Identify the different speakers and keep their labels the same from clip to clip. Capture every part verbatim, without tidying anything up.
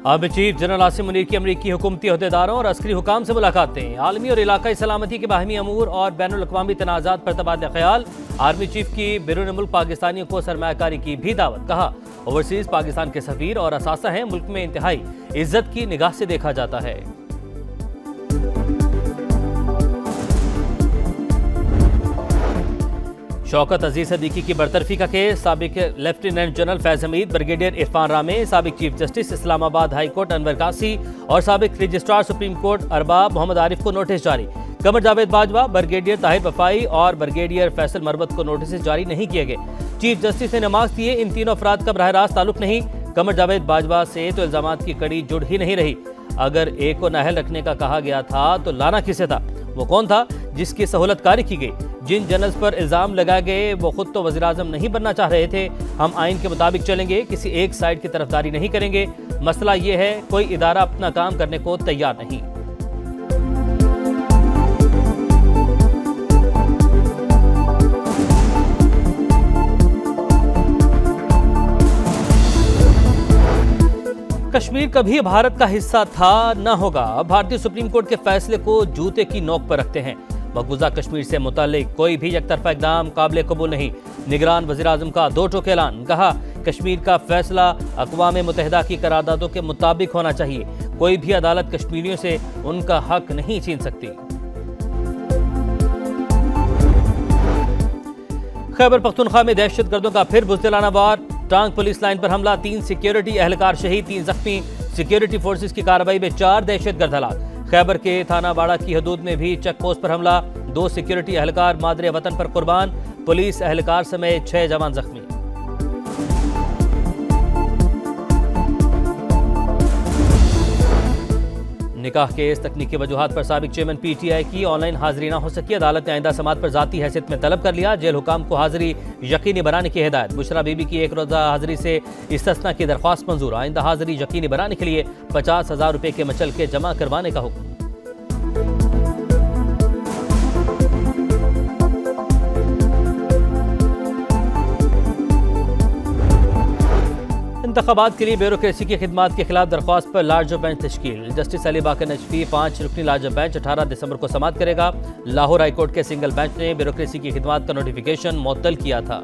Speaker 1: अब chief general Asim Munir की अमरीकी हुकूमती अहदेदारों और अस्करी हुकाम से मुलाकातें, आलमी और इलाकाई सलामती के बाहमी अमूर और बैनुल अक़वामी तनाज़ात पर तबादला ख्याल। आर्मी चीफ की बैरून मुल्क पाकिस्तानियों को सरमायाकारी की भी दावत। कहा, ओवरसीज पाकिस्तान के सफीर और असासा हैं, मुल्क में इंतहाई इज्जत की निगाह से देखा जाता है। शौकत अजीज सदीकी की बरतरफी का केस, साबिक lieutenant general Faiz Hameed, brigadier Irfan Ramay, साबिक chief justice Islamabad high court Anwar Kasi और साबिक registrar supreme court Arbab Mohammad Arif को नोटिस जारी। कमर जावेद बाजवा, ब्रिगेडियर ताहिर वफाई और ब्रिगेडियर फैसल मरवत को नोटिस जारी नहीं किए गए। चीफ जस्टिस ने नमाज दिए, इन तीनों अफराद का बराह रास्त ताल्लुक नहीं। कमर जावेद बाजवा से तो इल्जामात की कड़ी जुड़ ही नहीं रही। अगर एक को नाहल रखने का कहा गया था तो लाना किसे था? वो कौन था जिसकी सहूलतकारी की गई? जिन जनरल्स पर इल्जाम लगाए गए वो खुद तो वज़ीर आज़म नहीं बनना चाह रहे थे। हम आइन के मुताबिक चलेंगे, किसी एक साइड की तरफदारी नहीं करेंगे। मसला ये है, कोई इदारा अपना काम करने को तैयार नहीं। कश्मीर कभी भारत का हिस्सा था न होगा। भारतीय सुप्रीम कोर्ट के फैसले को जूते की नोक पर रखते हैं। मकबूजा कश्मीर से मुताल्लिक कोई भी एकतरफा इकदाम काबिल कबूल नहीं। निगरान वज़ीर आज़म का दो टोक ऐलान। कहा, कश्मीर का फैसला अक़वाम मुत्तहिदा की करारदादों के मुताबिक होना चाहिए। कोई भी अदालत कश्मीरियों से उनका हक नहीं छीन सकती। खैबर पख्तूनख्वा में दहशत गर्दों का फिर बुज़दिलाना वार। टांग पुलिस लाइन पर हमला, तीन सिक्योरिटी एहलकार शहीद, तीन जख्मी। सिक्योरिटी फोर्सेस की कार्रवाई में चार दहशत गर्द हलाक। खैबर के थाना बाड़ा की हदूद में भी चेक पोस्ट पर हमला, दो सिक्योरिटी एहलकार मादरे वतन पर कुर्बान। पुलिस एहलकार समेत छह जवान जख्मी। निकाह केस, तकनीकी वजूहात पर साबिक चेयरमैन पीटीआई की ऑनलाइन हाजिरी न हो सकी। अदालत ने आइंदा समात पर जाती हैसियत में तलब कर लिया। जेल हुकाम को हाजिरी यकीनी बनाने की हिदायत। बुशरा बीबी की एक रोज़ा हाजिरी से इस्तिस्ना की दरख्वास्त मंजूर। आइंदा हाजिरी यकीनी बनाने के लिए पचास हजार रुपये के मचल के जमा करवाने का हुक्म। इंतखाबात के लिए ब्यूरोक्रेसी की खिदमात के खिलाफ दरख्वास्त पर लार्जर बेंच तश्कील। जस्टिस अली बाकर नजफी पाँच रुकनी लार्जर बेंच अठारह दिसंबर को समाअत करेगा। लाहौर हाईकोर्ट के सिंगल बेंच ने ब्यूरोक्रेसी की खिदमात का नोटिफिकेशन मुअत्तल किया था।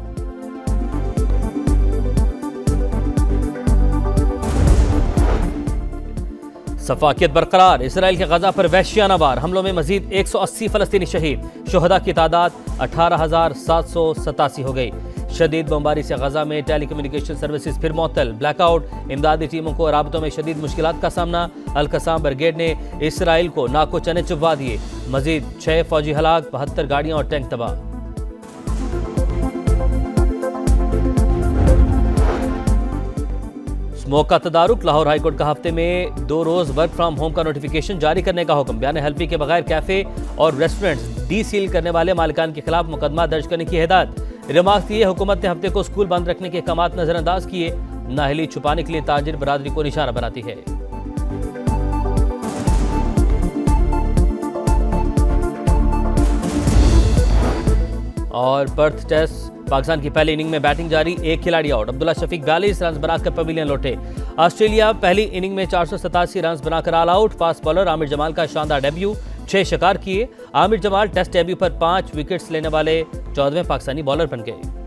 Speaker 1: सफाकियत बरकरार, इसराइल के गजा पर वहशियाना वार, हमलों में मजीद एक सौ अस्सी फलस्तीनी शहीद। शुहदा की तादाद अठारह हजार सात सौ सतासी हो गई। शदीद बमबारी से गजा में टेली कम्युनिकेशन सर्विसेज फिर मुअत्तल। ब्लैकआउट, इमदादी टीमों को राबतों में शदीद मुश्किलात का सामना। अल कसाम ब्रिगेड ने इसराइल को नाको चने चुभवा दिए। मजीद छह फौजी हलाक, बहत्तर गाड़ियां और टैंक तबाह। स्मोक का तदारुक, लाहौर हाईकोर्ट का हफ्ते में दो रोज वर्क फ्राम होम का नोटिफिकेशन जारी करने का हुक्म। बयान हल्फी के बगैर कैफे और रेस्टोरेंट्स डी सील करने वाले मालिकान के खिलाफ मुकदमा दर्ज करने की हिदायत। रिमार्क दिए, हुकूमत ने हफ्ते को स्कूल बंद रखने के अहकामात नजरअंदाज किए। नाहली छुपाने के लिए ताजिर बरादरी को निशाना बनाती है। और पर्थ टेस्ट पाकिस्तान की पहली इनिंग में बैटिंग जारी, एक खिलाड़ी आउट। अब्दुल्ला शफीक बयालीस रन बनाकर पवेलियन लौटे। ऑस्ट्रेलिया पहली इनिंग में चार सौ सतासी रन बनाकर all out. Fast bowler Aamir Jamal का शानदार डेब्यू, छह शिकार किए। आमिर जमाल टेस्ट डेब्यू पर पांच विकेट्स लेने वाले चौदहवें पाकिस्तानी बॉलर बन गए।